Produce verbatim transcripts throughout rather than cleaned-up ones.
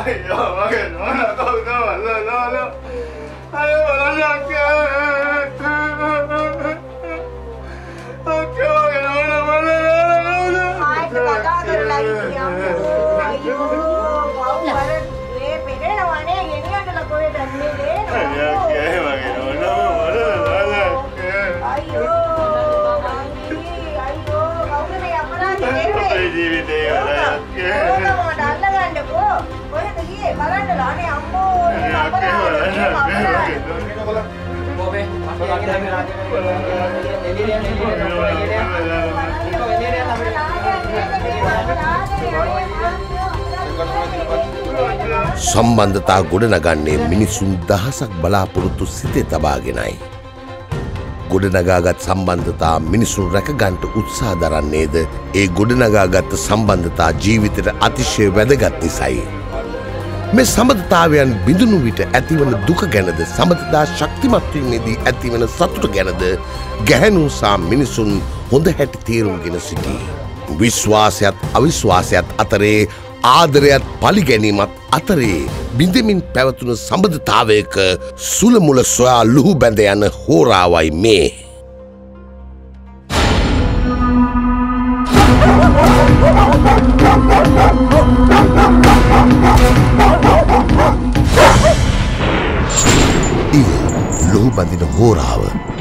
Ayo, mage nona kau kau lo lo lo. Ayo anak. Oke, mage nona mana nona. Hai, kata lagi ayo. Ayo, kau baru eh pede nawane ini adalah kau dan ini. Ayo, oke, mage nona mana nona. Ayo. Ayo, kau kena apa lagi? Apa ini dia? Oke. බලන්න ලානේ අම්මෝ සම්බන්ධතා ගොඩනගන්නේ මිනිසුන් දහසක් බලාපොරොත්තු සිතේ තබාගෙනයි. ගොඩනගාගත් සම්බන්ධතා මිනිසුන් රැකගන්ට උත්සාහ දරන්නේද ඒ ගොඩනගාගත් සම්බන්ධතා ජීවිතයට අතිශය වැදගත් නිසායි. මේ සම්බන්ධතාවයන් බිඳුණු විට ඇතිවන දුක ගැනද සම්බන්ධතා ශක්තිමත් වීමේදී ඇතිවන සතුට ගැනද ගැහැණු සහ මිනිසුන් හොඳ හැටි තේරුම්ගෙන සිටී. විශ්වාසයත් අවිශ්වාසයත් අතරේ ආදරයත් පරිගැනීමත් අතරේ බිඳෙමින් පැවතුණු සම්බන්ධතාවයක සුළමුල සොයා ලුහු බැඳ යන හෝරාවයි මේ. ඉව ලුහු බඳින හෝරාව.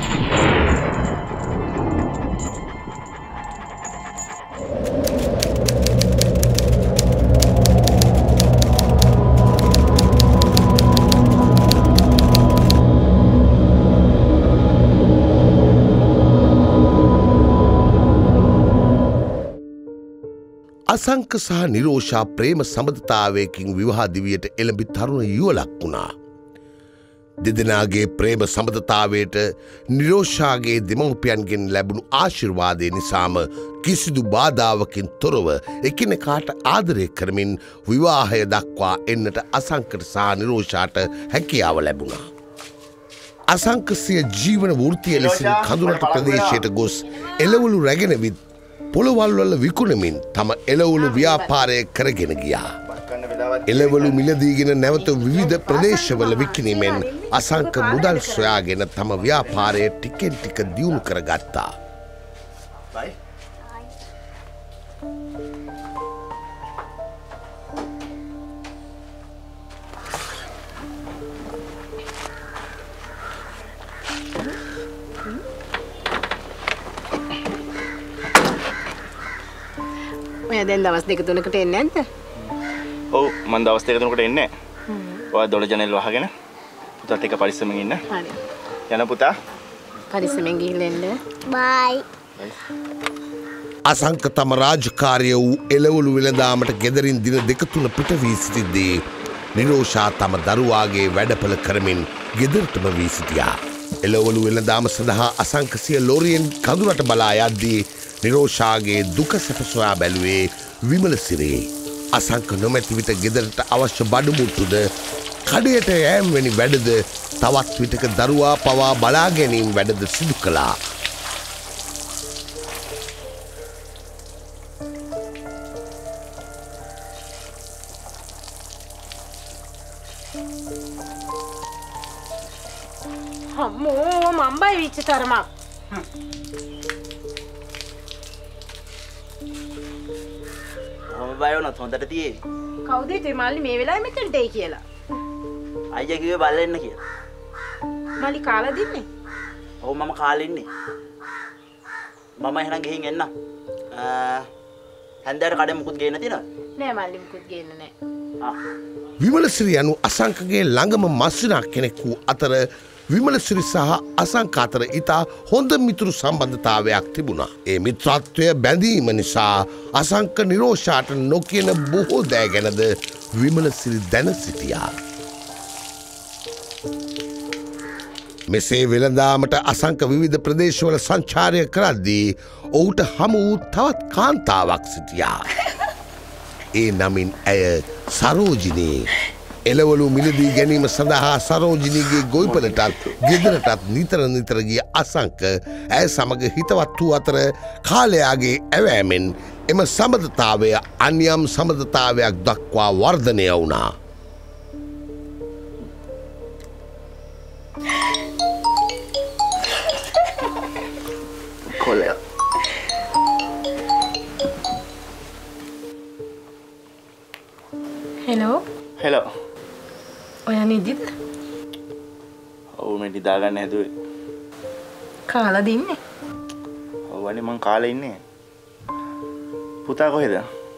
අසංක සහ නිරෝෂා ප්‍රේම සබඳතාවයකින් විවාහ දිවියට එළඹි තරුණ යුවලක් වුණා. දෙදෙනාගේ ප්‍රේම සබඳතාවයට නිරෝෂාගේ දෙමව්පියන්ගෙන් ලැබුණු ආශිර්වාදය නිසාම කිසිදු බාධාවකින් තොරව එකිනෙකාට ආදරය කරමින් විවාහය දක්වා එන්නට අසංකට සහ නිරෝෂාට හැකියාව ලැබුණා. අසංක සිය ජීවන වෘත්තිය ලෙසින් කඳුරට ප්‍රදේශයට ගොස් එළවලු රැගෙන විත් පොළවල්වල විකුණමින් තම එළවලු ව්‍යාපාරය කරගෙන ගියා. එළවලු මිලදීගෙන නැවත විවිධ ප්‍රදේශවල විකිණීමෙන් අසංක මුදල් සොයාගෙන තම ව්‍යාපාරය ටිකෙන් ටික දියුණු කරගත්තා. දැන් දවස් දෙක තුනකට එන්නේ නැද්ද? ඔව් මම දවස් දෙක තුනකට එන්නේ. ඔයා දොළ ජනෙල් වහගෙන පුතාත් එක්ක පරිස්සමෙන් ඉන්න. හරි. යන පුතා. පරිස්සමෙන් ගිහින් එන්න. බයි. අසංක තම රාජකාරිය වූ එළවලු වෙළඳාමට ගෙදරින් දින දෙක තුන පිට වී සිටිද්දී නිරෝෂා තම දරුවාගේ වැඩපළ කරමින් ගෙදරටම වී සිටියා. එළවලු වෙළඳාම සඳහා අසංක සිය ලොරියෙන් කඳුරට බලා යද්දී නිරෝෂාගේ දුක සැප සොයා බැලුවේ විමලසිරේ. අසංක නොමැති විට ගෙදරට අවශ්‍ය බඩුමුට්ටුද කඩයට යෑම් වැනි වැඩද තවත් විටක දරුවා පවා බලා ගැනීම වැඩද සිදු කළා. අම්මෝ මම්බයි විච්ච තරමක්. බය වුණත් හොඳට තියෙවි. කවුද හිතුවේ මල්ලි මේ වෙලාවේ මෙතනට එයි කියලා? අයියා කිව්වේ බලලා එන්න කියලා. මල්ලි කාලා දින්නේ? ඔව් මම කාලේ ඉන්නේ. මම එහෙනම් ගිහින් එන්න. අ හන්දෑර කඩේ මුකුත් ගේන්න තියෙනවද? නෑ මල්ලි මුකුත් ගේන්න නෑ. ආ. විමලසිරි යනු අසංකගේ ළඟම මස්සිනා කෙනෙක් වූ අතර විමලසිරි සහ අසංක අතර ඉතා හොඳ මිතුරු සම්බන්ධතාවයක් තිබුණා. ඒ මිත්‍රත්වය බැඳීම නිසා අසංක නිරෝෂාට නොකියන බොහෝ දෑ ගැනද විමලසිරි දැන සිටියා. මෙසේ වෙළඳාමට අසංක විවිධ ප්‍රදේශවල සංචාරය කරද්දී ඔහුට හමු වූ තවත් කාන්තාවක් සිටියා. ඒ නමින් ඇය සරෝජිනී. එළවලු මිලදී ගැනීම සඳහා සරෝජිනීගේ ගොවිපලටත් ගෙදරටත් නිතර නිතර ගිය අසංක ඇය සමග හිතවත් වූ අතර කාලයාගේ ඇවෑමෙන් එම සබඳතාවය අන්‍යම් සබඳතාවයක් දක්වා වර්ධනය වුණා. කොල්ලයා. හෙලෝ. හෙලෝ. ඔයා නිදිද? ඔව් මම නිදා ගන්න හැදුවේ. කාලා දින්නේ? ඔව් අනේ මං කාලේ ඉන්නේ. පුතා කොහෙද?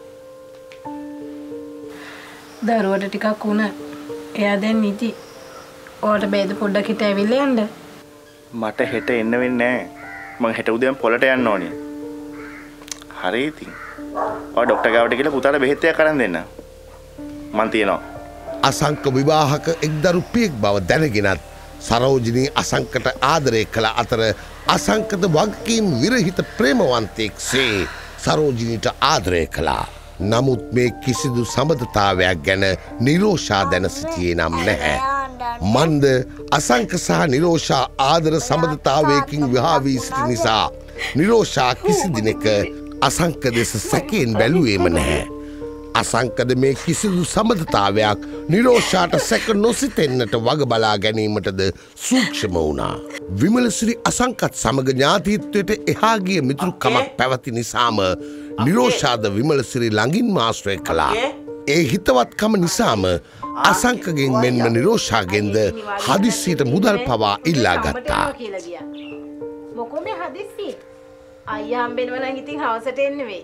දරුවට ටිකක් වුණ. එයා දැන් නිදි. ඔයාට බෑද පොඩ්ඩක් හිට ඇවිල්ලා යන්න? මට හෙට එන්න වෙන්නේ නැහැ. මං හෙට උදේම පොළට යන්න ඕනේ. හරි ඉතින්. ඔය ડોක්ටර් ගාවට ගිහලා පුතාට බෙහෙත් එකක් අරන් දෙන්න. මං තියනවා. අසංක විවාහක එක් දරුපියෙක් බව දැනගෙනත් සරෝජිනී අසංකට ආදරය කළ අතර අසංකද වගකීම් විරහිත ප්‍රේමවන්තයෙක් සේ සරෝජිනීට ආදරය කළා. නමුත් මේ කිසිදු සබඳතාවයක් ගැන නිරෝෂා දැන සිටියේ නම් නැහැ. මන්ද අසංක සහ නිරෝෂා ආදර සබඳතාවයකින් විවාහ වී සිටි නිසා නිරෝෂා කිසි දිනක අසංක දෙස සැකයෙන් බැලුවේම නැහැ. අසංකද මේ කිසිදු සබඳතාවයක් නිරෝෂාට සැක නොසිතෙන්නට වග බලා ගැනීමටද සූක්ෂම වුණා. විමලසිරි අසංකත් සමග ඥාතීත්වයට එහා ගිය මිතුරුකමක් පැවති නිසාම නිරෝෂාද විමලසිරි ළඟින් ආශ්‍රය කළා. ඒ හිතවත්කම නිසාම අසංකගෙන් මෙන්ම නිරෝෂාගෙන්ද හදිස්සියට මුදල් පවා ඉල්ලා ගත්තා. මොකෝ මේ හදිස්සිය? අයියා හම්බෙන්න නම් ඉතින් හවසට එන්න වෙයි.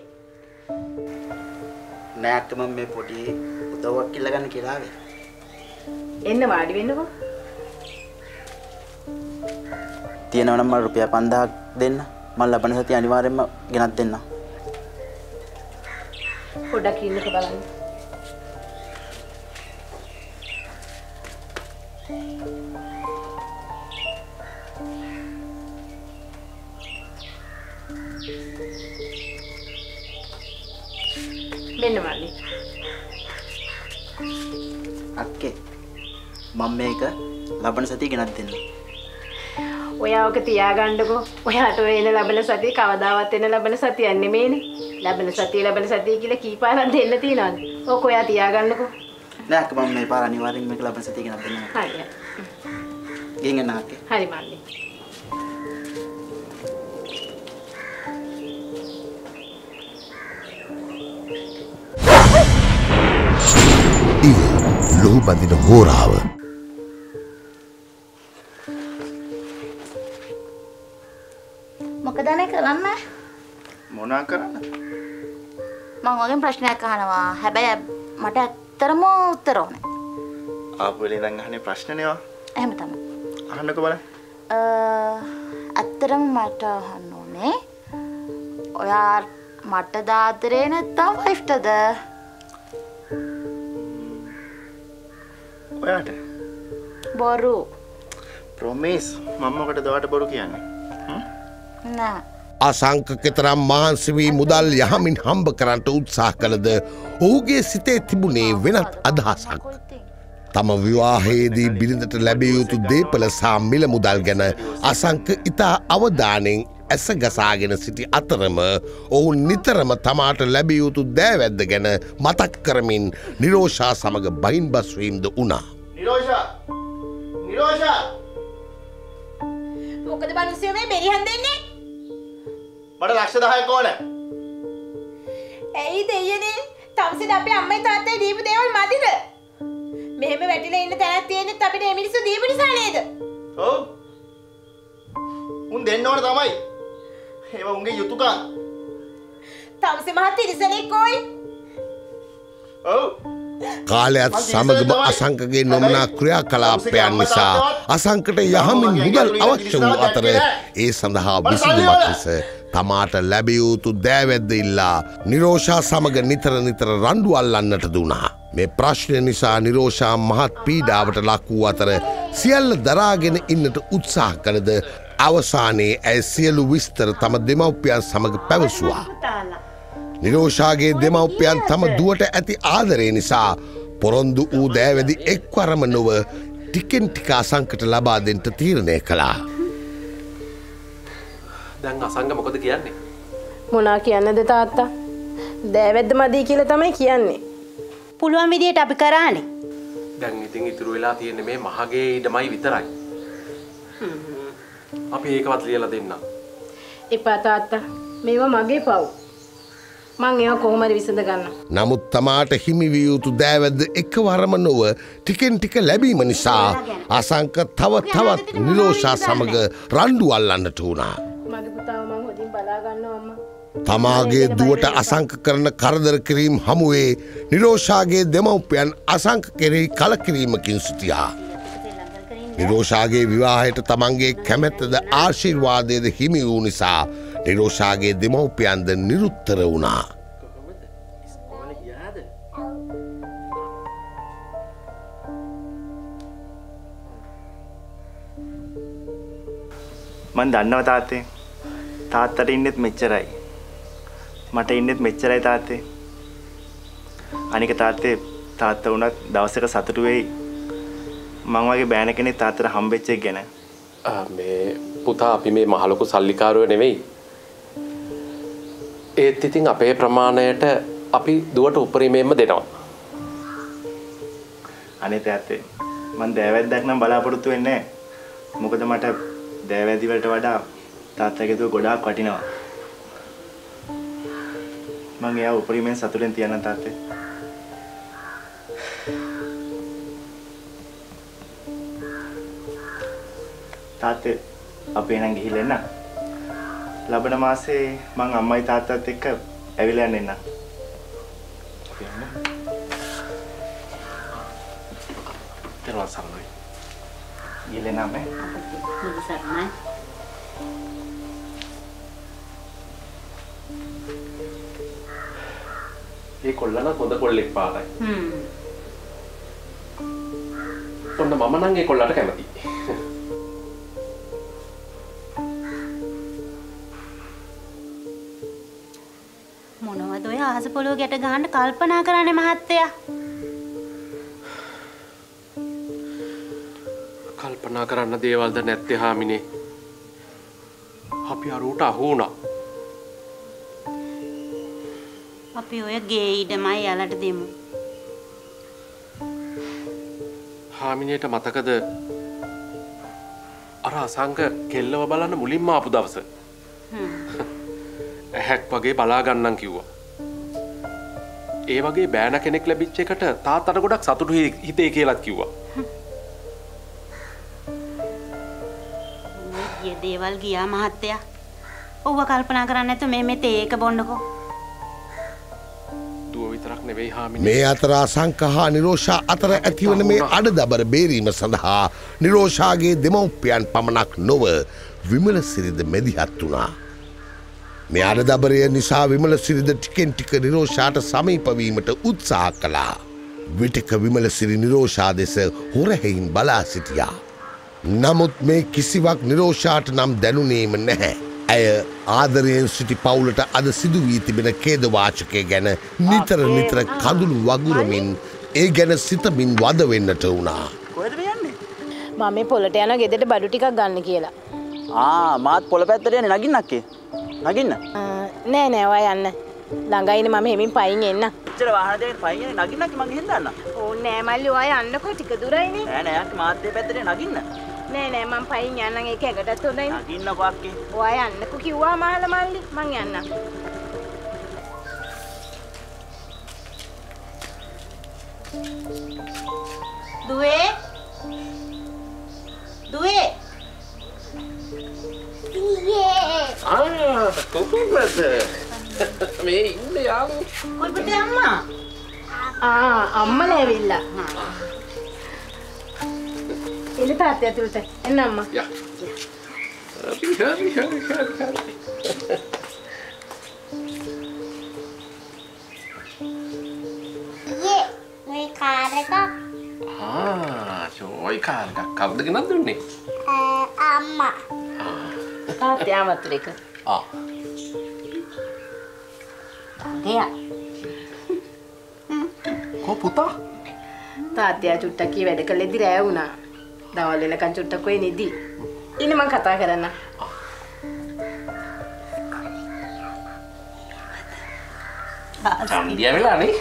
නෑ අක්ක මම මේ පොඩි උදව්වක් ඉල්ල ගන්න කියලා ආවේ. එන්න වාඩි වෙන්නකෝ. තියෙනවා නම් මම රුපියල් පන්දාහක් දෙන්න. මම ලබන සතිය අනිවාර්යෙන්ම ගෙනත් දෙන්න. පොඩ්ඩක් ඉන්නක බලන්න. මෙන්න මල්ලි. අක්කේ මම මේක ලබන සතිය ගෙනත් දෙන්න. ඔයා ඔක තියාගන්නකෝ. ඔයාට ඔය එන ලබන සතිය කවදාවත් එන ලබන සතියක් නෙමෙයිනේ. ලබන සතිය ලබන සතිය කියලා කීපාරක් දෙන්න තියනවද? ඕක ඔයා තියාගන්නකෝ. නෑ අක්ක මම මේ පාර අනිවාර්යෙන් මේක ලබන සතිය ගෙනත් දෙන්න. හරි. ගෙන් එන්න අක්කේ. හරි මල්ලි. ඉව ලොහු බඳින හෝරාව මොකද නේ කරන්න? මොනා කරන්න? මම ඔයගෙන් ප්‍රශ්නයක් අහනවා. හැබැයි මට ඇත්තටම උත්තර ඕනේ. ආපු වෙලේ ඉඳන් අහන්නේ ප්‍රශ්නනේ වා. එහෙම තමයි. අහන්නකෝ බලන්න. අ ඇත්තටම මට අහන්න ඕනේ. ඔයා මට දාදරේ නැත්තම් වයිෆ්ටද? ඔයාට බොරු. ප්‍රොමිස් මම මොකටද ඔයාට බොරු කියන්නේ? නෑ. අසංක කෙතරම් මහන්සි වී මුදල් යහමින් හම්බ කරන්නට උත්සාහ කළද ඔහුගේ සිතේ තිබුණේ වෙනත් අදහසක්. තම විවාහයේදී බිරිඳට ලැබිය යුතු දේපල සහ මිල මුදල් ගැන අසංක ඉතා අවධානයෙන් ඇස ගසාගෙන සිටි අතරම ඔවුන් නිතරම තමාට ලැබිය යුතු දෑවැද්ද ගැන මතක් කරමින් නිරෝෂා සමග බහින් බස්වීම්ද වුණා. නිරෝෂා! නිරෝෂා! මොකද බනුස්සයෝ මේ බෙරිහන් දෙන්නේ? මට ලක්ෂ දහයක් ඕන. ඇයි දෙයනේ? තවසෙද අපේ අම්මයි තාත්තයි දීපු දේවල් මදිද? මෙහෙම වැටිලා ඉන්න තැනක් තියෙනෙත් අපිට මේ මිනිස්සු දීපු නිසා නේද? ඔව්. උන් දෙන්න ඕන තමයි. ඒවා උන්ගේ යුතුයකම්. තවසේ මහත් තිරිසනෙක් කොයි? ඔව්. කාලයත් සමගම අසංකගේ නොමනා ක්‍රියාකලාපයන් නිසා අසංකට යහමින් මුදල් අවශ්‍ය වූ අතර ඒ සඳහා විසඳුමක් ලෙස තමාට ලැබිය යුතු දෑවැද්ද ඉල්ලා නිරෝෂා සමග නිතර නිතර රණ්ඩු අල්ලන්නට දුනා. මේ ප්‍රශ්නය නිසා නිරෝෂා මහත් පීඩාවට ලක් වූ අතර සියල්ල දරාගෙන ඉන්නට උත්සාහ කළද අවසානයේ ඇය සියලු විස්තර තම දෙමව්පියන් සමග පැවසුවා. නිරෝෂාගේ දෙමව්පියන් තම දුවට ඇති ආදරය නිසා පොරොන්දු වූ දෑවැදි එක්වරම නොව ටිකෙන් ටික අසංකට ලබා දෙන්නට තීරණය කළා. දැන් අසංග මොකද කියන්නේ? මොනා කියන්නද තාත්තා? දෑවැද්ද මදි කියලා තමයි කියන්නේ. පුළුවන් විදියට අපි කරානේ. දැන් ඉතින් ඉතුරු වෙලා තියෙන්නේ මේ මහගේ ඉඩමයි විතරයි. අපි ඒකවත් ලියලා දෙන්නම්. එපා තාත්තා. මේවා මගේ පව්. මං ඒවා කොහොම හරි විසඳ ගන්නවා. නමුත් තමාට හිමි විය යුතු දෑවැද්ද එකවරම නොව ටිකෙන් ටික ලැබීම නිසා අසංක තව තවත් නිරෝෂා සමග රණ්ඩු අල්ලන්නට වුණා. මගේ පුතාව මං හොඳින් බලා ගන්නවා අම්මා. තමාගේ දුවට අසංක කරන කරදර කිරීම හමුවේ නිරෝෂාගේ දෙමව්පියන් අසංක කෙරෙහි කලකිරීමකින් සිටියා. නිරෝෂාගේ විවාහයට තමන්ගේ කැමැත්තද ආශිර්වාදයද හිමි වූ නිසා නිරෝෂාගේ දෙමව්පියන්ද නිරුත්තර වුණා. මන් දන්නව තාත්තේ. තාත්තට ඉන්නෙත් මෙච්චරයි. මට ඉන්නෙත් මෙච්චරයි තාත්තේ. අනික තාත්තේ තාත්තා වුණත් දවසක සතුටු වෙයි. මං වගේ බෑන කෙනෙක් තාත්තට හම්බෙච්ච එක ගැන. මේ පුතා අපි මේ මහලොකු සල්ලිකාරයෝ නෙවෙයි. ඒත් ඉතින් අපේ ප්‍රමාණයට අපි දුවට උපරිමයෙන්ම දෙනවා. අනේ තාත්තේ මං දෑවැද්දක් නම් බලාපොරොත්තු වෙන්නේ නැහැ. මොකද මට දෑවැදි වලට වඩා තාත්තගේ දුව ගොඩාක් වටිනවා. මං එයා උපරිමයෙන් සතුටෙන් තියන්න තාත්තේ. තාත්තේ අපි එහෙනම් ගිහිල්ලා එන්න. ලබන මාසේ මං අම්මයි තාත්තත් එක්ක ඇවිල්ලා යන්න එන්න. අපි යන්න. තේරුම් සම්මයි. ගිහිල්ලා එන්න මේ. මුදු සර්ණයි. මේ කොල්ලන හොඳ කොල්ලෙක් පාරයි. හ්ම්. ඔන්න මම නම් ඒ කොල්ලට කැමතියි. මොනවද ඔය අහස පොළොව ගැට ගහන්න කල්පනා කරන්නේ මහත්තයා? කල්පනා කරන්න දේවල්ද නැත්තේ හාමිනේ. අපි අරූට අහු වුණා. අපි ඔය ගේ ඉඩමයි යාලට දෙමු. හාමිනේට මතකද අර අසංක කෙල්ලව බලන්න මුලින්ම ආපු දවස? හ්ම්. ඇහැක් වගේ බලා ගන්නම් කිව්වා. ඒ වගේ බෑන කෙනෙක් ලැබිච්ච එකට තාත්තට ගොඩක් සතුටු හිතේ කියලාත් කිව්වා. මේ දේවල් ගියා මහත්තයා. ඔව්ව කල්පනා කරන්නේ නැතුව මේ මෙතේ ඒක බොන්නකෝ. දුව විතරක් නෙවෙයි හාමිනේ. මේ අතර අසංක හා නිරෝෂා අතර ඇතිවන මේ අඩදබර බේරීම සඳහා නිරෝෂාගේ දෙමව්පියන් පමණක් නොව විමලසිරිද මැදිහත් වුණා. මේ අඩදබරය නිසා විමලසිරිද ටිකෙන් ටික නිරෝෂාට සමීපවීමට උත්සාහ කළා. විටක විමලසිරි නිරෝෂා දෙස හොරහෙයින් බලා සිටියා. නමුත් මේ කිසිවක් නිරෝෂාට නම් දැනුනේම නැහැ. ඇය ආදරයෙන් සිටි පවුලට අද සිදු වී තිබෙන ඛේදවාචකය ගැන නිතර නිතර කඳුළු වගුරමින් ඒ ගැන සිතමින් වද වෙන්නට වුණා. කොහෙද මේ යන්නේ? මම මේ පොලට යන ගෙදරට බඩු ටිකක් ගන්න කියලා. ආ මාත් පොළ පැත්තට යන්නේ නගින්නක්කේ. නගින්න. නෑ නෑ ඔයා යන්න. ළඟයිනේ මම හැමින් පයින් එන්න. ඉතල වාහන දෙකෙන් පයින් යන්නේ නගින්නක්කේ මං ගිහින් දාන්න. ඕනේ නෑ මල්ලි ඔයා යන්නකෝ ටික දුරයිනේ. නෑ නෑ අක්කේ මාත් මේ පැත්තට නගින්න. නෑ නෑ මම පයින් යන්නම් ඒක ඇඟටත් හොඳයිනේ. නගින්නකෝ අක්කේ. ඔයා යන්නකෝ කිව්වා මහල මල්ලි මං යන්නම්. දුවේ දුවේ ආ කොහොමද මේ ඉන්නේ යාළු කොයිද අම්මා? ආ අම්මලා ඇවිල්ලා. එළ තාත්තේ ඇතුළට එන්න අම්මා. යා හරි හරි හරි හරි යේ මේ කාර් එක ආ ජෝයි කාර් එකක් කවුද ගෙනත් දුන්නේ? අම්මා තාත්තේ ආවත් එක. ආ ගියා. කො පුතා? තාත්තයා චුට්ටක් කී වැඩ කළේදි රෑ වුණා. දවල් වෙනකන් චුට්ටක් වෙයි නිදි. ඉන්න මං කතා කරන්න. සම්දියා වෙලා නේ?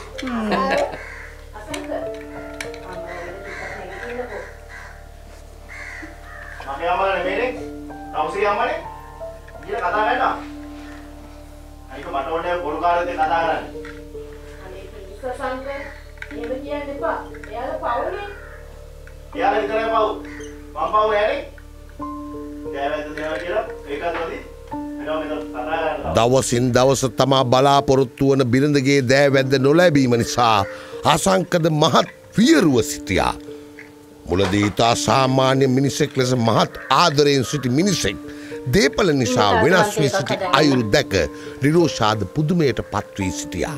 මගේ අම්මලා නෙමෙයිනේ. කවුසිගේ අම්මනේ? ඊට කතා කරනවා. අනික මට ඕනේ බොරු කාර්යයත් කතා කරන්න. අනේ පිළිස සංක එහෙම කියන්න එපා. එයාලා පවුනේ. එයාලා විතරයි පව්. මම පව් නෑනේ. දෑවැද්ද දේවා කියලා ඒකත් නැති. එනවා මෙතන කතා කරනවා. දවසින් දවස තමා බලාපොරොත්තු වන බිරිඳගේ දෑවැද්ද නොලැබීම නිසා අසංකද මහත් වියරුව සිටියා. මුලදී ඉතා සාමාන්‍ය මිනිසෙක් ලෙස මහත් ආදරයෙන් සිටි මිනිසෙක් දේපල නිසා වෙනස් වී සිටි අයුරු දැක නිරෝෂාද පුදුමයට පත්වී සිටියා.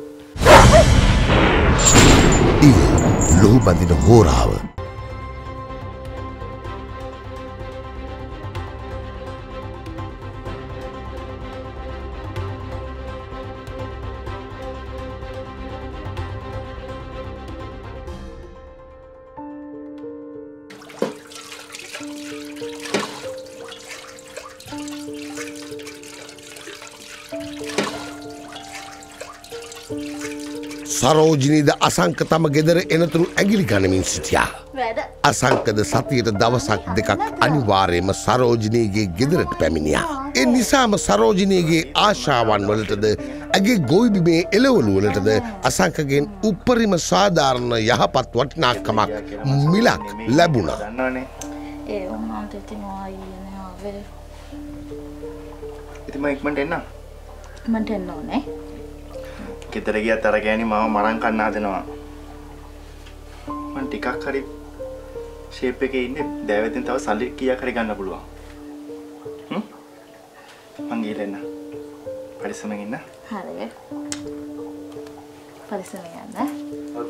ඉව ලොහු බඳින හෝරාව සරෝජිනීද අසංක තම ගෙදර එනතුරු ඇගිලි ගනිමින් සිටියා. අසංකද සතියට දවසක් දෙකක් අනිවාර්යයෙන්ම සරෝජිනීගේ ගෙදරට පැමිණියා. ඒ නිසාම සරෝජිනීගේ ආශාවන් වලටද ඇගේ ගොවිබිමේ එළවලු වලටද අසංකගෙන් උපරිම සාධාරණ යහපත් වටිනාකමක් මිලක් ලැබුණා. දන්නවනේ. ඒ උන්වන්ට ඉතින් ආයේ ආවේ. ඉතින් මම ඉක්මනට එන්න. මන්ට එන්න ඕනේ. ගෙදර ගියත් අර ගෑණි මාව මරන් කන්න හදනවා. මං ටිකක් හරි ෂේප් එකේ ඉන්නේ දෑවැද්දෙන් තව සල්ලි කීයක් හරි ගන්න පුළුවන්. හ්ම්? මං ගිහලා එන්න. පරිස්සමෙන් ඉන්න. හරි. පරිස්සමෙන් යන්න. ඔව්.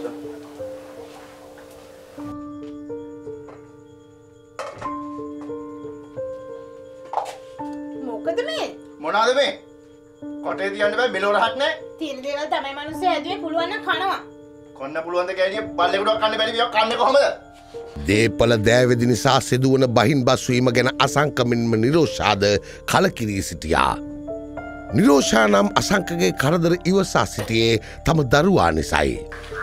මොකද මේ? මොනවාද මේ? කොටේ තියන්න බෑ මෙලෝ රහක් නෑ. තියෙන දේවල් තමයි මිනිස්සු ඇදුවේ පුළුවන් නම් කනවා. කොන්න පුළුවන් ද ගෑණිය බල්ලෙකුට කන්න බැරි වියක් කන්නේ කොහමද? දේපල දෑවැදි නිසා සිදුවන බහින් බස්වීම ගැන අසංකමින්ම නිරෝෂාද කලකිරී සිටියා. නිරෝෂා නම් අසංකගේ කරදර ඉවසා සිටියේ තම දරුවා නිසයි.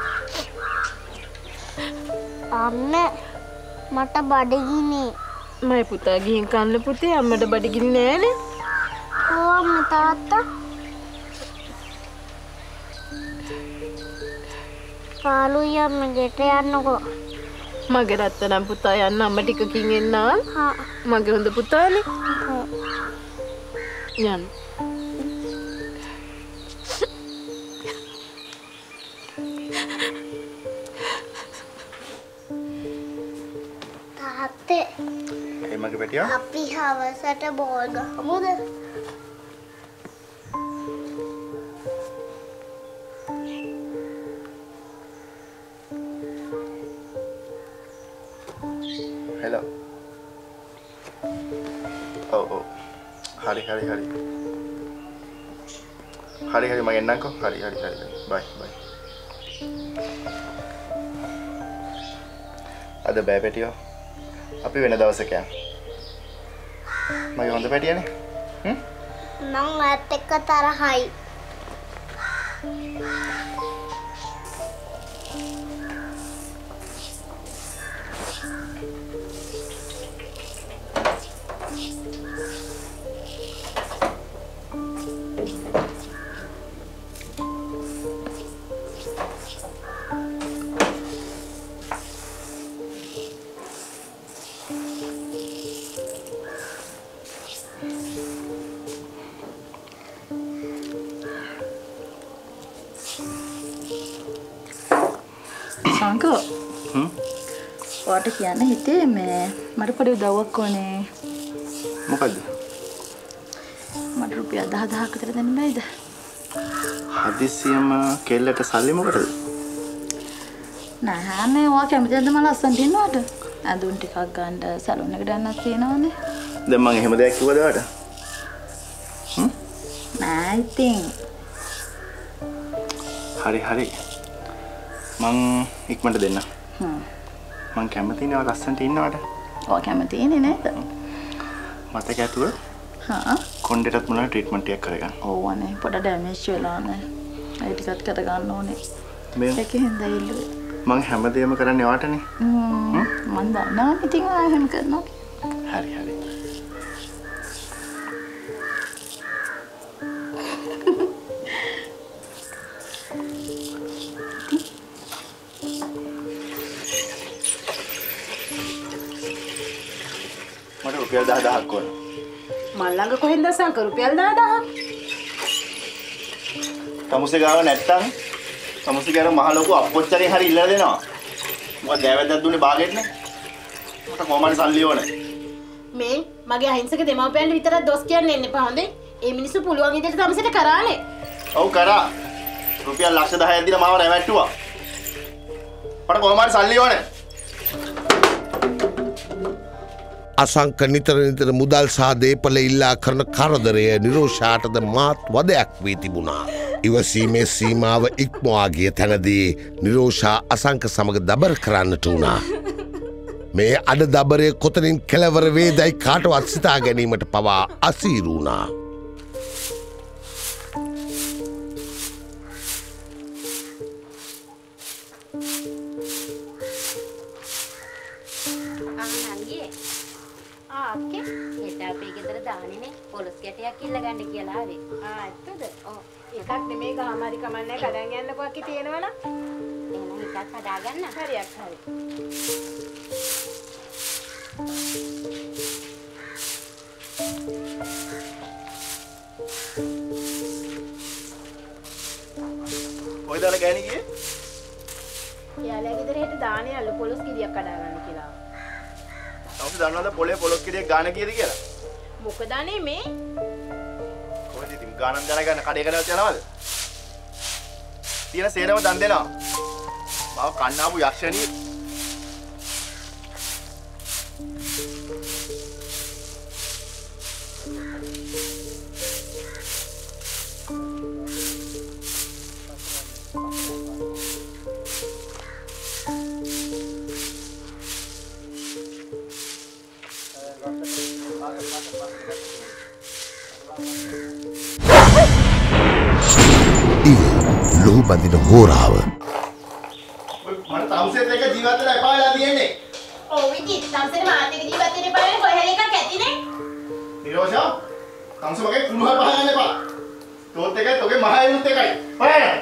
අම්ම මට බඩගිනි. මයි පුතා ගිහින් කන්න පුතේ අම්මට බඩගිනි නෑනේ. ඕ අම්ම තාත්තා පාළුයි අම්ම ගෙට යන්නකෝ. මගේ රත්තරන් පුතා යන්න අම්ම ටිකකින් එන්න. හා මගේ හොඳ පුතානේ. යන්න. තාත්තේ ඒ මගේ පැටියා. අපි හවසට බෝල් ගහමුද? hello. ඔව් ඔව්. හරි හරි හරි. හරි හරි මම එන්නම්කෝ. හරි හරි හරි. බයි බයි. අද බෑ පැටියෝ. අපි වෙන දවසක යමු. මගේ හොඳ පැටියනේ. හ්ම්? මං ඔයත් එක්ක තරහයි. සංකෝ හ්ම්? ඔයාට කියන්න හිතේ මේ මට පොඩි උදව්වක් ඕනේ. මොකද්ද? මට රුපියල් දහ දහක් විතර දෙන්න බෑද? හදිස්සියම කෙල්ලට සල්ලි මොකටද? නෑ නේ ඔයා කැමතිද මම ලස්සනට ඉන්නවට? අඳුන් ටිකක් ගන්න සැලුන් එකට යන්නත් තියෙනවනේ. දැන් මම එහෙම දෙයක් කිව්වද ඔයාට? හ්ම්? නෑ ඉතින්. හරි හරි. මං ඉක්මනට දෙන්න. හ්ම්. මං කැමති නේ ඔයා ලස්සනට ඉන්නවට. ඔයා කැමති ඉන්නේ නේද? මතක ඇතුව හා කොණ්ඩේටත් මොනවා ට්‍රීට්මන්ට් එකක් කරගන්න. ඕවනේ පොඩ ඩැමේජ් වෙලානේ. ඒ ටිකත් කර ගන්න ඕනේ. මේ ඒකෙන් ඉල්ලුවේ. මං හැමදේම කරන්නේ ඔයාටනේ. හ්ම්. මන් දන්නවා ඉතින් ඔයා එහෙම කරනවා. හරි හරි. රුපියල් දහදහක් ඕන. මල් ළඟ කොහෙන්ද අසංක රුපියල් දහදහක්? තමුසේ ගාව නැත්තම් තමුසේ ගාව මහ ලොකු අපොච්චරේ හරි ඉල්ලලා දෙනවා. මොකද දෑවැද්දක් දුන්නේ බාගෙට නේ. මට කොහොමද සල්ලි ඕනේ. මේ මගේ අහිංසක දෙමව්පියන්ට විතරක් දොස් කියන්න එන්න එපා හොඳේ. ඒ මිනිස්සු පුළුවන් විදිහට තමසට කරානේ. ඔව් කරා. රුපියල් ලක්ෂ දහයක් දීලා මාව රැවට්ටුවා. මට කොහොමද සල්ලි ඕනේ. අසංක නිතර නිතර මුදල් සහ දේපල ඉල්ලා කරන කරදරය නිරෝෂාටද මාත් වදයක් වී තිබුණා. ඉවසීමේ සීමාව ඉක්මවා ගිය තැනදී නිරෝෂා අසංක සමග දබර කරන්නට වුණා. මේ අඩ දබරය කොතනින් කෙලවර වේදයි කාටවත් සිතා ගැනීමට පවා අසීරු වුණා. අක්කේ හෙට අපේ ගෙදර දාන්නේ පොලොස් කැටයක් ඉල්ල ගන්න කියලා ආවේ. ආ ඇත්තද? ඔව්. එකක් නෙමෙයි ගහමාරි කමන්නේ කඩන් යන්නකෝ අක්කේ තියෙනවනම්. එහෙනම් එකක් හදාගන්න. හරියක් හරි. කොයිද අර ගෑණි ගියේ? යාළුවා ගෙදර හෙට දාන්නේ අල්ල පොලොස් කිරියක් කඩා ගන්න කියලා. තවුස දන්නවද පොලේ පොලොස් කිරියක් ගාන කීයද කියලා? මොකද අනේ මේ? කොහෙද ඉතින් ගානක් දැනගන්න කඩේ කරලා යනවද? තියෙන සේරම දන් දෙනවා. මාව කන්න ආපු යක්ෂණිය. ලොහු බඳින හෝරාව මට තවුසෙත් එක ජීවත් වෙලා එපා වෙලා තියෙන්නේ. ඔව් ඉතින් තවුසෙත් මාත් එක්ක ජීවත් වෙන්න එපා වෙන්නේ කොහේ හරි එකක් ඇතිනේ. නිරෝෂා තවුස මගේ කුණුහර පහගන්න එපා. තෝත් එකයි තෝගේ මහයනුත් එකයි. පහයන.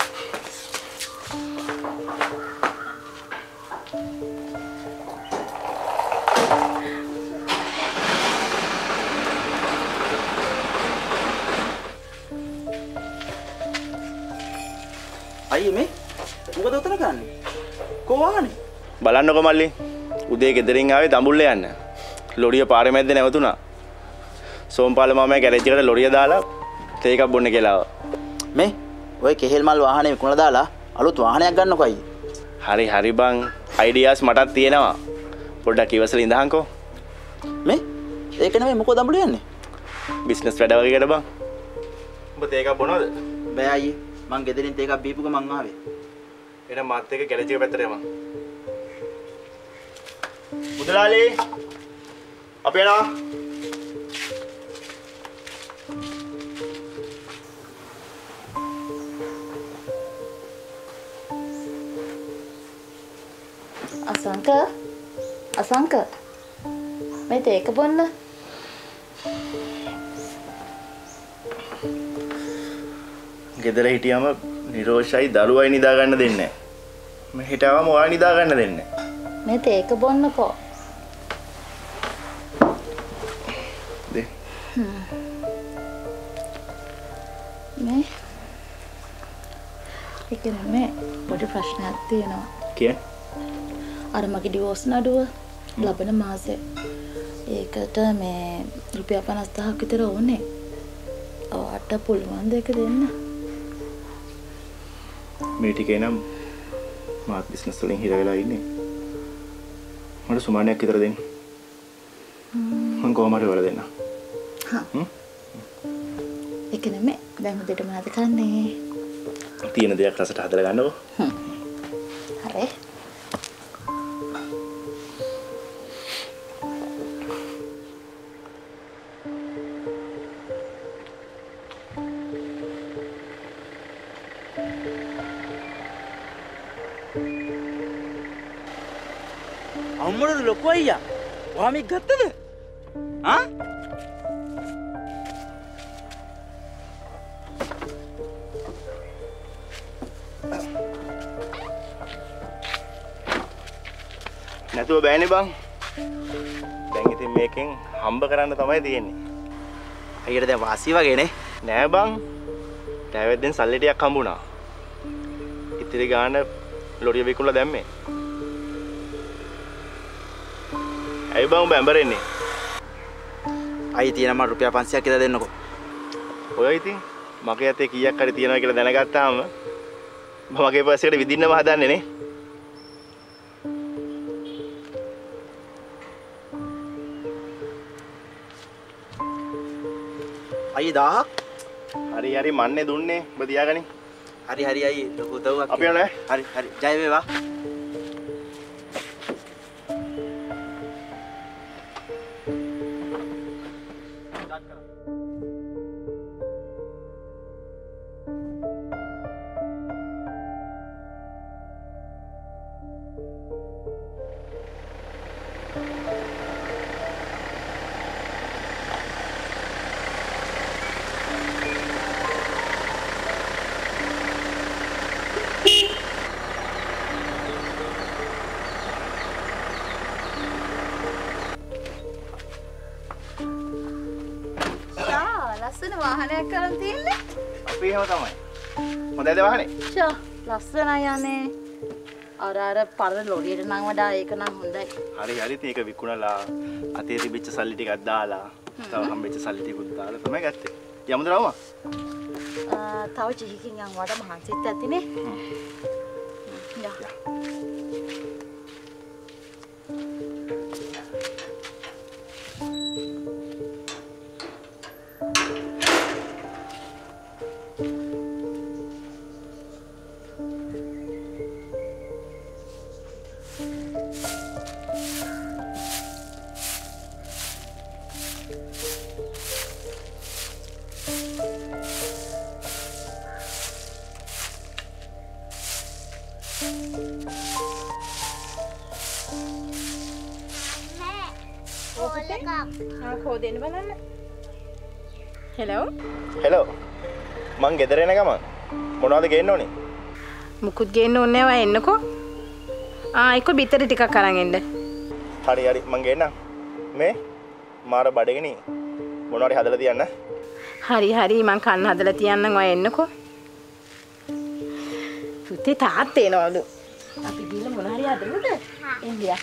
අයියේ මේ මොකද උතන ගන්නේ? කොහොමනේ? බලන්නකො මල්ලි. උදේ ගෙදරින් ආවේ දඹුල්ල යන්න. ලොරිය පාරේ මැද්දේ නැවතුණා. සෝම්පාල මාමයා ගෑරේජ් එකට ලොරිය දාලා තේ එකක් බොන්න කියලා ආවා. මේ ඔය කෙහෙල් මල් වාහනේ විකුණලා දාලා අලුත් වාහනයක් ගන්නකො අයියේ. හරි හරි බං. අයිඩියාස් මටත් තියෙනවා. පොඩ්ඩක් ඉවසලා ඉඳහන්කෝ. මේ ඒක නෙමෙයි මොකද දඹුල්ල යන්නේ? බිස්නස් වැඩ වගේකට බං. උඹ තේ එකක් බොනවද? බෑ අයියේ. මං ගෙදරින් තේ එකක් බීපුක මං ආවේ. එන මාත් එක්ක ගෑරේජ් එක පැත්තට යමු. මුදලාලි අපි යනවා. අසංක අසංක මේ තේ එක බොන්න. ගෙදර හිටියම නිරෝෂයි දරුවයි නිදා ගන්න දෙන්නේ නැහැ. මම හිටවම ඔයා නිදා ගන්න දෙන්නේ නැහැ. මේ තේ එක බොන්නකෝ. දේ. මේ ඒක නෙමෙයි පොඩි ප්‍රශ්නයක් තියෙනවා. කියන්නේ? අර මගේ ඩිවෝස් නඩුව ලබන මාසේ. ඒකට මේ රුපියල් පනස් දහසක් විතර ඕනේ. ඔයාට පුළුවන් දෙක දෙන්න. මේ ටිකේ නම් මාත් බිස්නස් වලින් හිර වෙලා ඉන්නේ. මට සුමානයක් විතර දෙන්න. මම කොහොම හරි වල දෙන්න. හා. ඒක නෙමෙයි. දැන් උදේට මොනවද කන්නේ? තියෙන දෙයක් රසට හදලා ගන්නකො. හ්ම්. හරි. අම්මඩ ලොකු අයියා. ඔයා මේක ගත්තද? ආ? නැතුව බෑනේ බං. දැන් ඉතින් මේකෙන් හම්බ කරන්න තමයි තියෙන්නේ. අයියට දැන් වාසි වගේනේ. නෑ බං. ඩ්‍රයිවර්ෙන් සල්ලි ටිකක් හම්බුණා. ඉතිරි ගාන ලොරිය විකුණලා දැම්මේ. ඇයි බං උඹ ඇඹරෙන්නේ? අයි තියෙන මට රුපියල් පන්සියයක් කියලා දෙන්නකෝ. ඔය ඉතින් මගේ අතේ කීයක් හරි තියනවා කියලා දැනගත්තාම මම මගේ පර්ස් එකට විදින්නම හදන්නේ නේ. අයි දහයක්. හරි හරි මන්නේ දුන්නේ ඔබ තියාගනි. හරි හරි අයි ලොකු උදව්වක්. අපි යනවා. හරි හරි ජය වේවා. ලස්සන වාහනයක් කරන් තියෙන්නේ. අපි එහෙම තමයි. හොඳයිද වාහනේ? ෂා ලස්සනයි යන්නේ. අර අර පරණ ලොරියට නම් වඩා ඒක නම් හොඳයි. හරි හරි ඉතින් ඒක විකුණලා අතේ තිබිච්ච සල්ලි ටිකක් දාලා තව හම්බෙච්ච සල්ලි ටිකකුත් දාලා තමයි ගත්තේ. යමුද රවුමා? ආ තව චිහිකින් යන් වඩා මහන්සිත් ඇතිනේ. යා. හෙලෝ හෙලෝ මං ගෙදර එන ගමන් මොනවද ගේන්න ඕනේ? මුකුත් ගේන්න ඕනේ නැහැ එන්නකෝ. ආ එක්ක බිත්තර ටිකක් අරන් එන්න. හරි හරි මං ගේන්නම්. මේ මාර බඩගිනි මොනවාරි හදලා තියන්න. හරි හරි මං කන්න හදලා තියන්නම් ඔය එන්නකෝ. පුතේ තාත්තේ එනවලු. අපි ගිහලා මොන හරි හදමුද? එන්දියා.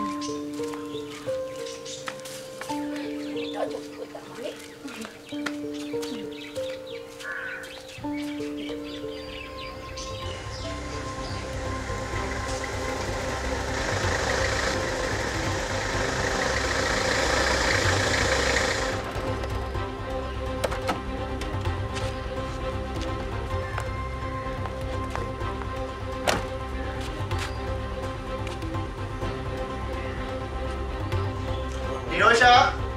Ninosha!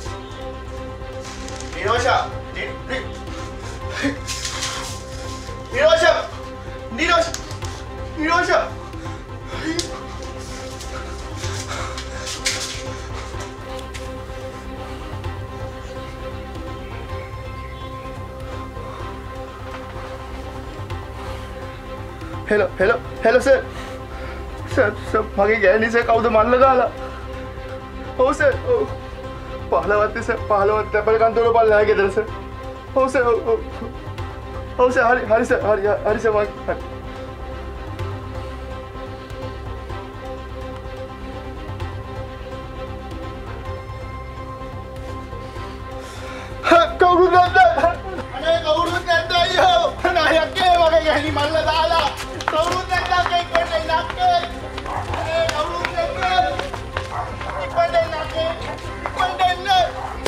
Ninosha! Ninosha! Ninosha! Ninosha! Hello, hello, hello sir. Sir, sir, මගේ ගෑණි සර් කවුද මල්ල දාලා? ඔව් සර්. ඔව්. පහළවත් සර් පහළවත් තැපල කන්තෝර බලලා ගෙදර සර්. ඔව් සර්. ඔව්. ඔව් සර් හරි හරි සර් හරි හරි සර් මං හරි. කවුරුද නැද්ද? අනේ කවුරුද නැද්ද අයියෝ? නායකේ මගේ ගෑණි මල්ල දාලා. කවුරුද නැද්ද අකේ කොටේ නැක්කේ? අනේ කවුරුද නැද්ද? ඉපදෙන්නේ නැකේ. ඉපදෙන්නේ.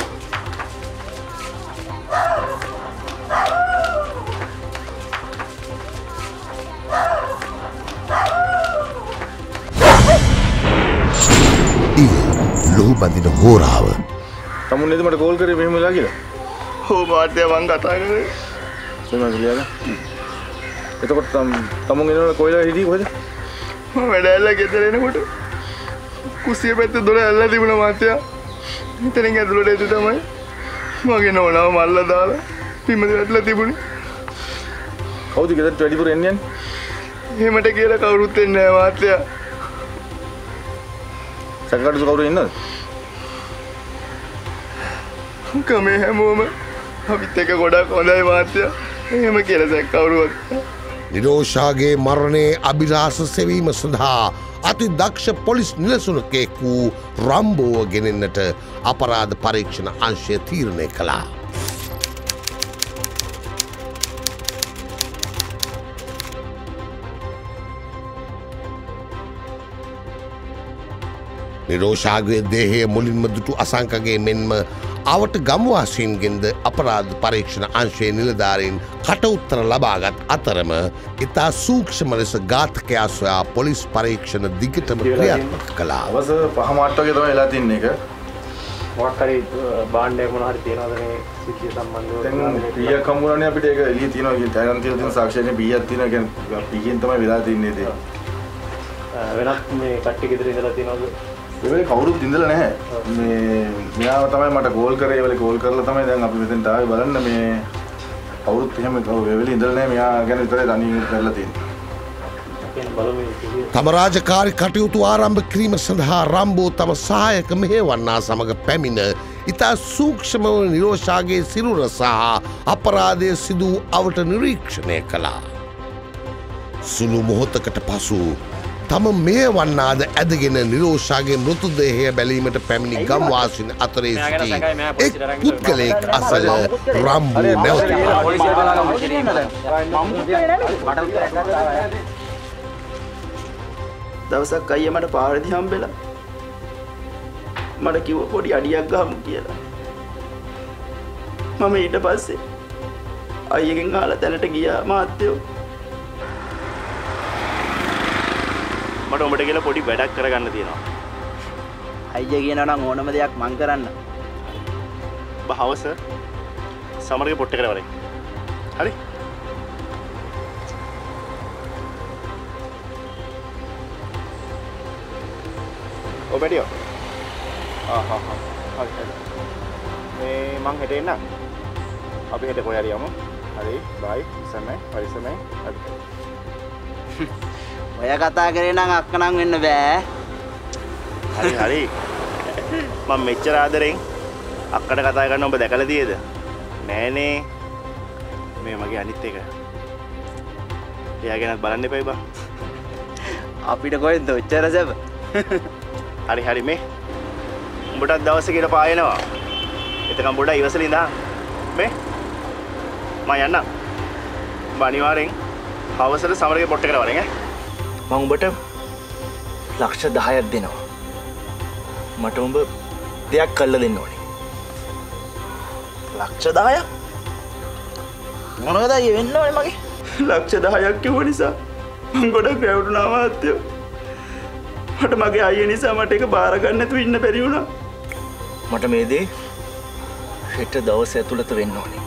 ලොහු බඳින හෝරාව තමුන් නේද මට කෝල් කරේ මෙහෙම වෙලා කියලා? ඔව් මාත්‍යා මං කතා කරේ. සුමා ගියාද? එතකොට තම තමුන් එනවල කොයිලා හිටියේ කොහෙද? මම වැඩ ඇල්ල ගෙදර එනකොට කුස්සිය පැත්තේ දොර ඇල්ලලා තිබුණා මාත්‍යා. එතනින් ඇතුළට එද්දි තමයි මගේ නෝනාව මල්ල දාලා පිම්මද වැටලා තිබුණේ. කවුද ගෙදරට වැඩිපුර එන්නේ යන්නේ? එහෙමට කියලා කවුරුත් එන්නේ නැහැ මාත්‍යා. සකටු කවුරු ඉන්නවද? කමේ හැමෝම අපිත් එක ගොඩක් හොඳයි මාත්‍යා. එහෙම කියලා සැක කවුරුවත්. නිරෝෂාගේ මරණයේ අභිලාෂ සෙවීම සඳහා අති දක්ෂ පොලිස් නිලසුනකෙක් වූ රම්බෝව ගෙනෙන්නට අපරාධ පරීක්ෂණ අංශය තීරණය කළා. නිරෝෂාගේ දේහය මුලින්ම දුටු අසංකගේ මෙන්ම අවට ගම්වාසීන්ගෙන්ද අපරාධ පරීක්ෂණ අංශයේ නිලධාරීන් කටඋත්තර ලබාගත් අතරම ඉතා සූක්ෂම ලෙස ඝාතකයා සොයා පොලිස් පරීක්ෂණ දිගටම ක්‍රියාත්මක කළා. අවස පහමාට්ට වගේ තමයි වෙලා තින්නේ එක. මොකක් හරි බාණ්ඩයක් මොනවා හරි තියනවද මේ සිද්ධිය සම්බන්ධව? දැන් පීයක් හම්බුණානේ අපිට ඒක එළිය තියෙනවා කියන තැනන් තියෙන තියෙන සාක්ෂියනේ පීයක් තියෙනවා කියන්නේ පීයෙන් තමයි වෙලා තින්නේ ඒක. වෙනත් මේ කට්ටිය ගෙදර ඉඳලා තියනවද? ඒ වෙලේ කවුරුත් ඉඳලා නැහැ. මේ මෙයාව තමයි මට කෝල් කරේ. ඒ වෙලේ කෝල් කරලා තමයි දැන් අපි මෙතෙන්ට ආවේ බලන්න මේ කවුරුත් එහෙම ඒ වෙලේ ඉඳලා නැහැ. මෙයා ගැන විතරයි තනියම කරලා තියෙන්නේ. තම රාජකාරි කටයුතු ආරම්භ කිරීම සඳහා රම්බෝ තම සහායක මෙහෙවන්නා සමග පැමිණ ඉතා සූක්ෂමව නිරෝෂාගේ සිරුර සහ අපරාධය සිදු අවට නිරීක්ෂණය කළා. සුළු මොහොතකට පසු තම මෙහෙවන්නාද ඇදගෙන නිරෝෂාගේ මෘතදේහය බැලීමට පැමිණි ගම්වාසීන් අතරේ සිටි එක් පුද්ගලයෙක් අසල රම්බෝ නැවතුණා. දවසක් අයියා මට පාරදී හම්බෙලා මට කිව්ව පොඩි අඩියක් ගහමු කියලා. මම ඊට පස්සේ අයියගෙන් අහලා තැනට ගියා මාත්‍යෝ. මට උඹට කියලා පොඩි වැඩක් කරගන්න තියෙනවා. අයියා කියනවා නම් ඕනම දෙයක් මං කරන්න. බහවස සමරගේ පොට්ට කරවරයි. හරි? ඔබ වැඩියෝ. ආ හා හා. හරි. මේ මං හෙට එන්නම්. අපි හෙට කොහේ හරි යමු. හරි. බයි. ඉස්සමයි. පරිස්සමයි. හරි. ඔය කතා කරේ නම් අක්කනම් වෙන්න බෑ. හරි හරි. මම මෙච්චර ආදරෙන් අක්කට කතා කරන ඔබ දැකලා තියෙද? නෑනේ. මේ මගේ අනිත් එක. එයා ගැනත් බලන්න එපයි බං. අපිට කොහෙන්ද ඔච්චර සබ? හරි හරි මේ. උඹටත් දවස් කියලා පායනවා. එතකම් බොඩ ඉවසලා ඉඳා. මේ. මම යන්නම්. උඹ අනිවාර්යෙන් හවසට සමරගේ පොට්ට කරවරෙන් ඈ. මම උඹට ලක්ෂ දහයක් දෙනවා. මට උඹ දෙයක් කළා දෙන්න ඕනේ. ලක්ෂ දහයක්? මොනවද අය වෙන්න ඕනේ මගේ? ලක්ෂ දහයක් කිව්ව නිසා මම ගොඩක් වැවුණා මාත්‍යෝ. මට මගේ අයියා නිසා මට ඒක බාර ගන්න නැතුව ඉන්න බැරි වුණා. මට මේ දේ හෙට දවස් ඇතුළත වෙන්න ඕනේ.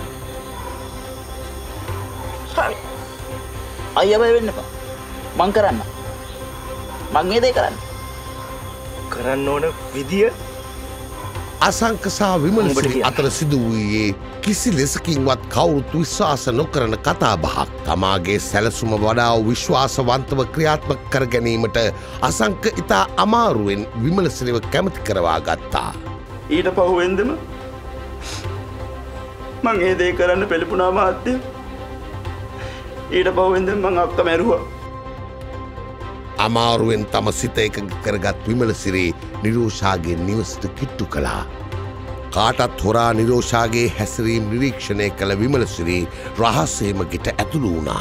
හරි. අයියා බය වෙන්න එපා. මං කරන්න. මං මේ දේ කරන්න. කරන්න ඕන විදිය අසංක සහ විමලසිරි අතර සිදු වූයේ කිසි ලෙසකින්වත් කවුරුත් විශ්වාස නොකරන කතාබහක්. තමාගේ සැලසුම වඩා විශ්වාසවන්තව ක්‍රියාත්මක කර ගැනීමට අසංක ඉතා අමාරුවෙන් විමලසිරිව කැමති කරවා ගත්තා. ඊට පහුවෙන්දම මං ඒ දේ කරන්න පෙළඹුණා මහත්තයෝ. ඊට පහුවෙන්දම මං අක්ක මැරුවා. අමාරුවෙන් තම සිත එකඟ කරගත් විමලසිරි නිරෝෂාගේ නිවසට කිට්ටු කළා. කාටත් හොරා නිරෝෂාගේ හැසිරීම් නිරීක්ෂණය කළ විමලසිරි රහස්සේම ගෙට ඇතුළු වුණා.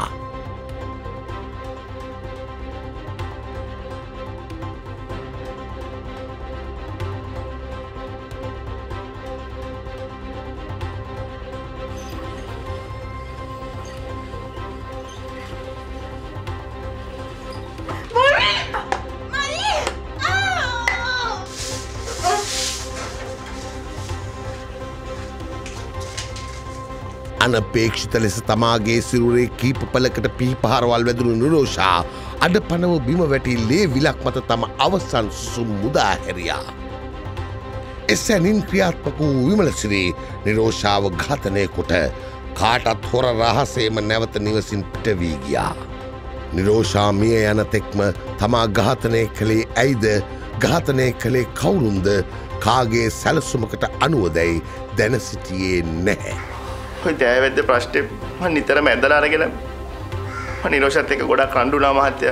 අනපේක්ෂිත ලෙස තමාගේ සිරුරේ කීප පලකට පිහිපහරවල් වැදුණු නිරෝෂා අඩ පනව බිම වැටි ලේ විලක් මත තම අවසන් සුසුම් මුදා හැරියා. එසැනින් ක්‍රියාත්මක වූ විමලසිරි නිරෝෂාව ඝාතනය කොට කාටත් හොර රහසේම නැවත නිවසින් පිට වී ගියා. නිරෝෂා මිය යන තෙක්ම තමා ඝාතනය කළේ ඇයිද, ඝාතනය කළේ කවුරුන්ද කාගේ සැලසුමකට අනුවදැයි දැන සිටියේ නැහැ. ඔය දෑවැද්ද ප්‍රශ්නේ මම නිතරම ඇදලා අරගෙන මම නිරෝෂත් එක්ක ගොඩක් රණ්ඩුනා මහත්තයා.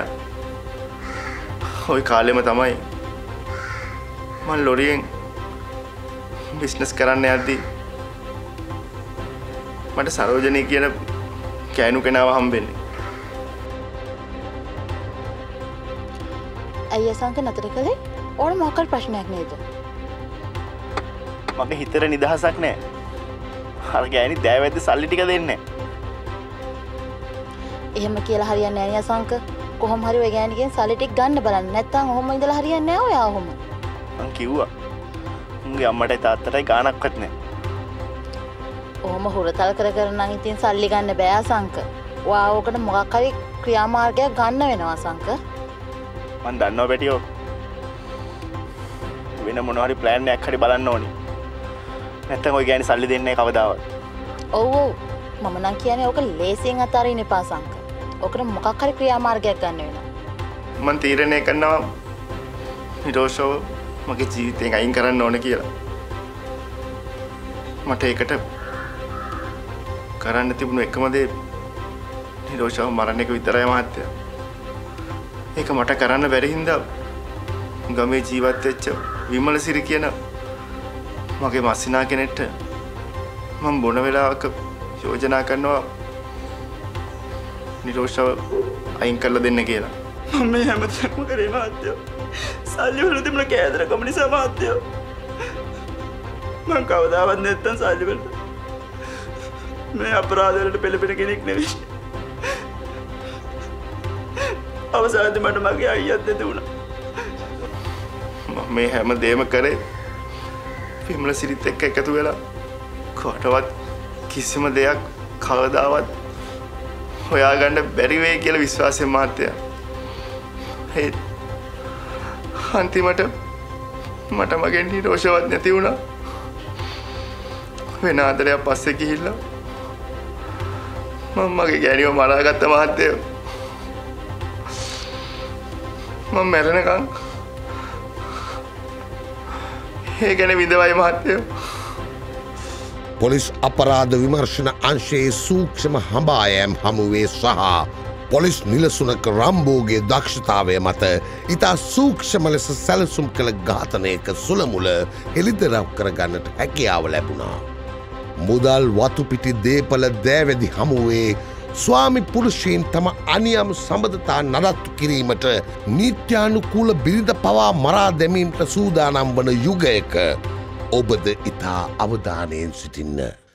ওই කාලෙම තමයි මම ලොරියෙන් බිස්නස් කරන්න යද්දී මට සරෝජනී කියන කෑනු කෙනාව හම්බෙන්නේ. අයියා සංක නතර කළේ ඕන මොකක්ද ප්‍රශ්නයක් නේද? මගේ හිතේ නිදහසක් නැහැ. අර ගෑණි දෑවැද්ද සල්ලි ටික දෙන්නේ. එහෙම කියලා හරියන්නේ නැහැ නේ සංක. කොහොම හරි ඔය ගෑණිගෙන් සල්ලි ටික ගන්න බලන්න. නැත්තම් ඔහොම ඉඳලා හරියන්නේ නැහැ ඔයා ඔහොම. මං කිව්වා. උන්ගේ අම්මටයි තාත්තටයි ගාණක්වත් නැහැ. ඔහොම හුරතල් කර කර නම් ඉතින් සල්ලි ගන්න බෑ සංක. ඔයා ඕකට මොකක් හරි ක්‍රියාමාර්ගයක් ගන්න වෙනවා සංක. මං දන්නවා බැටියෝ. වෙන මොන හරි ප්ලෑන් එකක් හරි බලන්න ඕනි. නැත්තම් ඔය ගෑණි සල්ලි දෙන්නේ නැහැ කවදාවත්. ඔව් ඔව්. මම නම් කියන්නේ ඕක ලේසියෙන් අතාරින්න එපා සංක. ඕකට මොකක් හරි ක්‍රියාමාර්ගයක් ගන්න වෙනවා. මං තීරණය කරනවා නිරෝෂව මගේ ජීවිතයෙන් අයින් කරන්න ඕන කියලා. මට ඒකට කරන්න තිබුණු එකම දේ නිරෝෂව මරණ එක විතරයි මහත්තයා. ඒක මට කරන්න බැරි හින්දා ගමේ ජීවත් වෙච්ච විමලසිරි කියන මගේ මස්සිනා කෙනෙක්ට මම බොන වෙලාවක යෝජනා කරනවා නිරෝෂව අයින් කරලා දෙන්න කියලා. මම මේ හැමතැනම කරේ මහත්තයෝ. සල්ලි වල තිබුණ කෑදරකම නිසා මහත්තයෝ. මම කවදාවත් නැත්තම් සල්ලි වල මේ අපරාධ වලට පෙළපෙන කෙනෙක් නෙවෙයි. අවසානයේ මට මගේ අයියත් දෙද වුණා. මම මේ හැම දෙයක්ම කරේ විමලසිරිත් එක්ක එකතු වෙලා කොටවත් කිසිම දෙයක් කවදාවත් හොයාගන්න බැරි වෙයි කියලා විශ්වාසයෙන් මහත්තයා. ඒ අන්තිමට මට මගේ නිරෝෂවත් නැති වුණා. වෙන ආදරයක් පස්සේ ගිහිල්ලා මම මගේ ගෑණිව මරාගත්ත මහත්තයා. මම මැරෙනකන් ඒ ගැන විඳවයි මහත්තයෝ. පොලිස් අපරාධ විමර්ශන අංශයේ සූක්ෂම හඹායම් හමුවේ සහ පොලිස් නිලසුනක රම්බෝගේ දක්ෂතාවය මත ඉතා සූක්ෂම ලෙස සැලසුම් කළ ඝාතනයක සුළමුල හෙළිදරව් කරගන්නට හැකියාව ලැබුණා. මුදල් වතුපිටි දේපල දෑවැදි හමුවේ ස්වාමි පුරුෂයන් තම අනියම් සබඳතා නඩත්තු කිරීමට නීත්‍යානුකූල බිරිඳ පවා මරා දැමීමට සූදානම් වන යුගයක ඔබද ඉතා අවධානයෙන් සිටින්න.